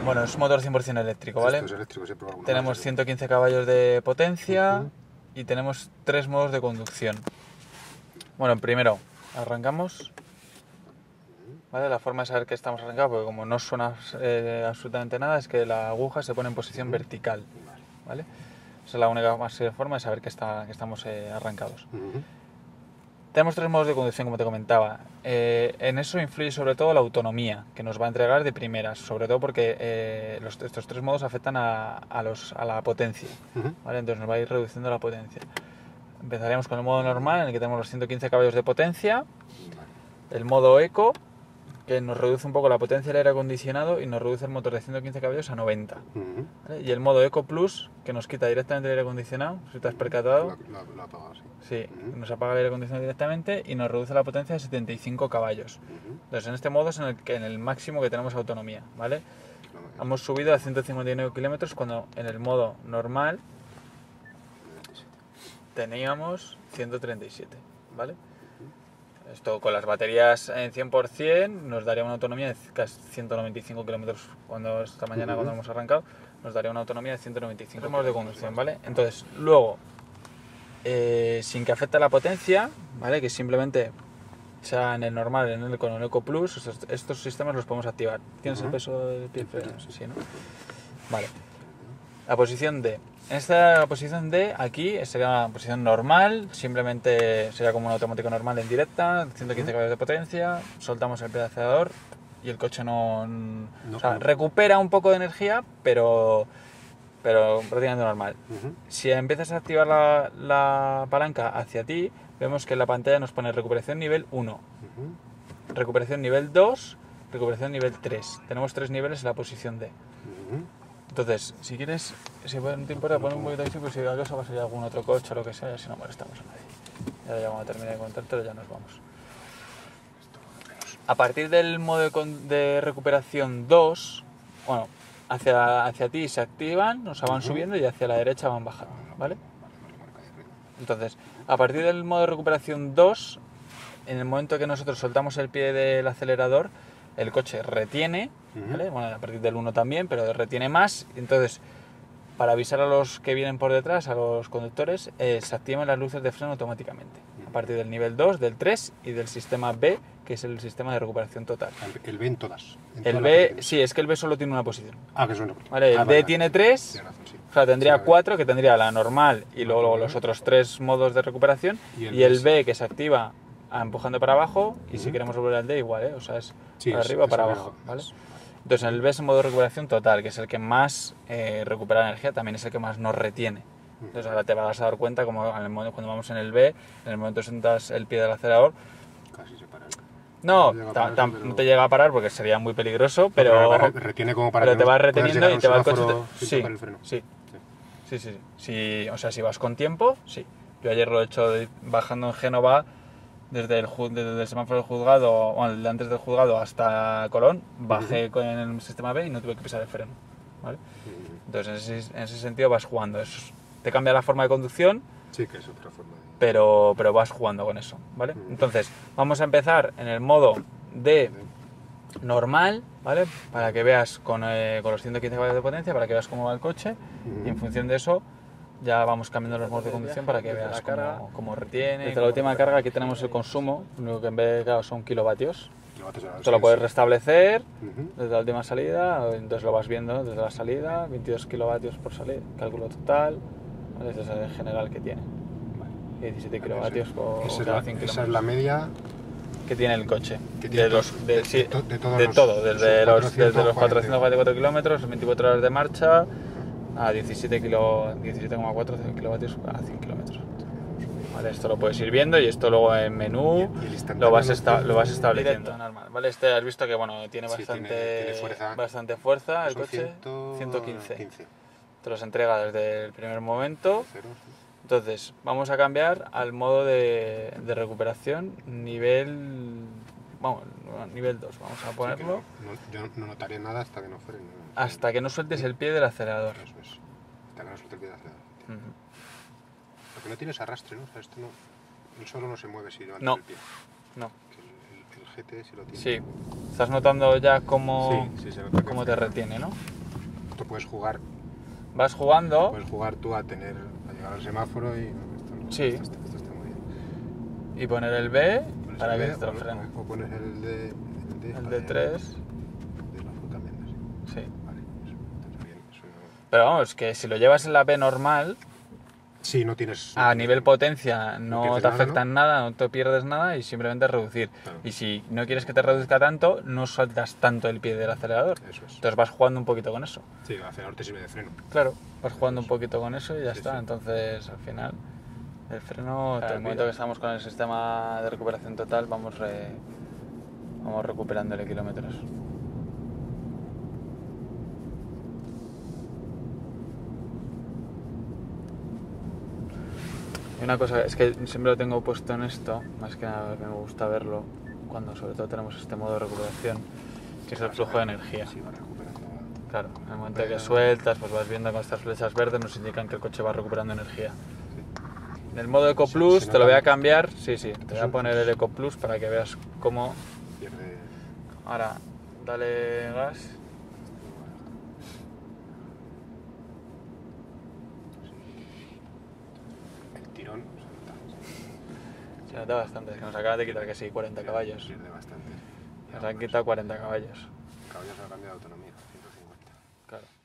Bueno, es motor 100% eléctrico, ¿vale? Esto es eléctrico, siempre va alguna Tenemos más, 115 caballos de potencia y tenemos 3 modos de conducción. Bueno, primero, arrancamos. ¿Vale? La forma de saber que estamos arrancados, porque como no suena absolutamente nada, es que la aguja se pone en posición vertical. ¿Vale? Esa es la única forma de saber que estamos arrancados. Tenemos 3 modos de conducción, como te comentaba. En eso influye sobre todo la autonomía que nos va a entregar de primeras, sobre todo porque estos 3 modos afectan a la potencia. ¿Vale? Entonces nos va a ir reduciendo la potencia. Empezaríamos con el modo normal, en el que tenemos los 115 caballos de potencia. El modo eco, que nos reduce un poco la potencia del aire acondicionado y nos reduce el motor de 115 caballos a 90. ¿Vale? Y el modo Eco Plus, que nos quita directamente el aire acondicionado, si te has percatado. Lo ha apagado, sí. Sí, nos apaga el aire acondicionado directamente y nos reduce la potencia a 75 caballos. Entonces, en este modo es en el máximo que tenemos autonomía, ¿vale? Hemos subido a 159 kilómetros cuando en el modo normal teníamos 137, ¿vale? Esto con las baterías en 100% nos daría una autonomía de casi 195 kilómetros cuando esta mañana cuando hemos arrancado nos daría una autonomía de 195 kilómetros de conducción, ¿vale? Entonces, luego, sin que afecte la potencia, ¿vale? Que simplemente sea en el normal, con el Eco Plus, estos sistemas los podemos activar. ¿Tienes el peso del pie? Sí, ¿no? Vale. La posición D. En esta posición D, aquí sería una posición normal, simplemente sería como un automático normal en directa, 115 caballos de potencia, soltamos el pie de acelerador y el coche recupera un poco de energía, pero prácticamente normal. Si empiezas a activar la palanca hacia ti, vemos que en la pantalla nos pone recuperación nivel 1, recuperación nivel 2, recuperación nivel 3. Tenemos 3 niveles en la posición D. Entonces, si quieres, si no te importa, pon un poquito de tiempo, si acaso va a salir algún otro coche o lo que sea, si no molestamos a nadie. Y ahora ya cuando termine de contártelo ya nos vamos. A partir del modo de recuperación 2, bueno, hacia ti se activan, o sea, van subiendo y hacia la derecha van bajando, ¿vale? Entonces, a partir del modo de recuperación 2, en el momento que nosotros soltamos el pie del acelerador, el coche retiene, ¿vale? Bueno, a partir del 1 también, pero retiene más. Entonces, para avisar a los que vienen por detrás, a los conductores, se activan las luces de freno automáticamente. A partir del nivel 2, del 3 y del sistema B, que es el sistema de recuperación total. El B en todas. El B, sí, es que el B solo tiene una posición. Que es una posición. Vale, el D tiene 3, Tienes razón, sí. o sea, tendría 4, que tendría la normal y luego los otros 3 modos de recuperación. Y el B, que se activa empujando para abajo, y si queremos volver al D, igual, ¿eh? O sea, es para arriba o para abajo, ¿vale? Entonces, el B es el modo de recuperación total, que es el que más recupera energía, también es el que más nos retiene. Entonces, ahora te vas a dar cuenta, como cuando vamos en el B, en el momento que sientas el pie del acelerador, casi se para. no te llega a parar porque sería muy peligroso, pero retiene como para pero te vas reteniendo y te va el coche. Sí. O sea, si vas con tiempo, sí. Yo ayer lo he hecho bajando en Génova, desde el semáforo del juzgado, bueno, antes del juzgado hasta Colón, bajé con el sistema B y no tuve que pisar el freno, ¿vale? Entonces, en ese sentido vas jugando. Te cambia la forma de conducción. Sí, que es otra forma. Pero vas jugando con eso, ¿vale? Entonces, vamos a empezar en el modo de normal, ¿vale? Para que veas con los 115 caballos de potencia, para que veas cómo va el coche, y en función de eso ya vamos cambiando los modos de conducción para que veas cómo retiene. Desde la última carga aquí tenemos el consumo, lo único que en vez de son kilovatios. Esto lo puedes restablecer desde la última salida, entonces lo vas viendo desde la salida, 22 kilovatios por salida, cálculo total, ¿vale? Ese es el general que tiene. 17 kilovatios por cada 100 kilómetros. Esa es la media que tiene el coche. De todo, desde los 444 kilómetros, 24 horas de marcha, a 17,4 kilovatios a 100 kilómetros. Vale, esto lo puedes ir viendo y esto luego en menú lo vas estableciendo. Normal, ¿vale? Has visto que bueno, tiene bastante fuerza el coche, 115. Te los entrega desde el primer momento. Entonces, vamos a cambiar al modo de recuperación nivel 2. Vamos a ponerlo. Yo no notaré nada hasta que no frene. Hasta que no sueltes el pie del acelerador. Eso es. Hasta que no suelte el pie del acelerador. Porque no tienes arrastre, ¿no? O sea, esto no. Él solo no se mueve si levantas el pie. No. El GT sí lo tiene. Sí. Estás notando ya cómo te retiene, ¿no? esto puedes jugar Vas jugando tú a llegar al semáforo y esto, no, Sí. esto está muy bien. y poner el B Pones para el que B te lo frene. o pones el D. El de 3, De lo fue cambiando así. sí. Vale, eso está bien. Eso no... Pero vamos, que si lo llevas en la B normal, Sí, no tienes... a nivel potencia no pierdes te nada, afecta en nada, no te pierdes nada y simplemente reducir. Claro. Y si no quieres que te reduzca tanto, no sueltas tanto el pie del acelerador. Eso es. Entonces vas jugando un poquito con eso. Sí, el acelerador te sirve de freno. Claro, vas jugando un poquito con eso y ya Sí, está. sí. Entonces, al final, el freno, Claro, al momento que estamos con el sistema de recuperación total, vamos recuperándole kilómetros. Y una cosa, es que siempre lo tengo puesto en esto, más que nada me gusta verlo, cuando sobre todo tenemos este modo de recuperación, que es el flujo de energía. Sí, va recuperando. Claro, en el momento que sueltas, pues vas viendo con estas flechas verdes, nos indican que el coche va recuperando energía. En el modo Eco Plus se te lo voy a nota cambiar, sí, te voy a poner el Eco Plus para que veas cómo... Pierde... Ahora, dale gas. El tirón Se nota bastante, es que nos acaban de quitar que sí, 40 caballos. pierde bastante. Nos han quitado 40 caballos. Caballos a cambio de autonomía, 150. Claro.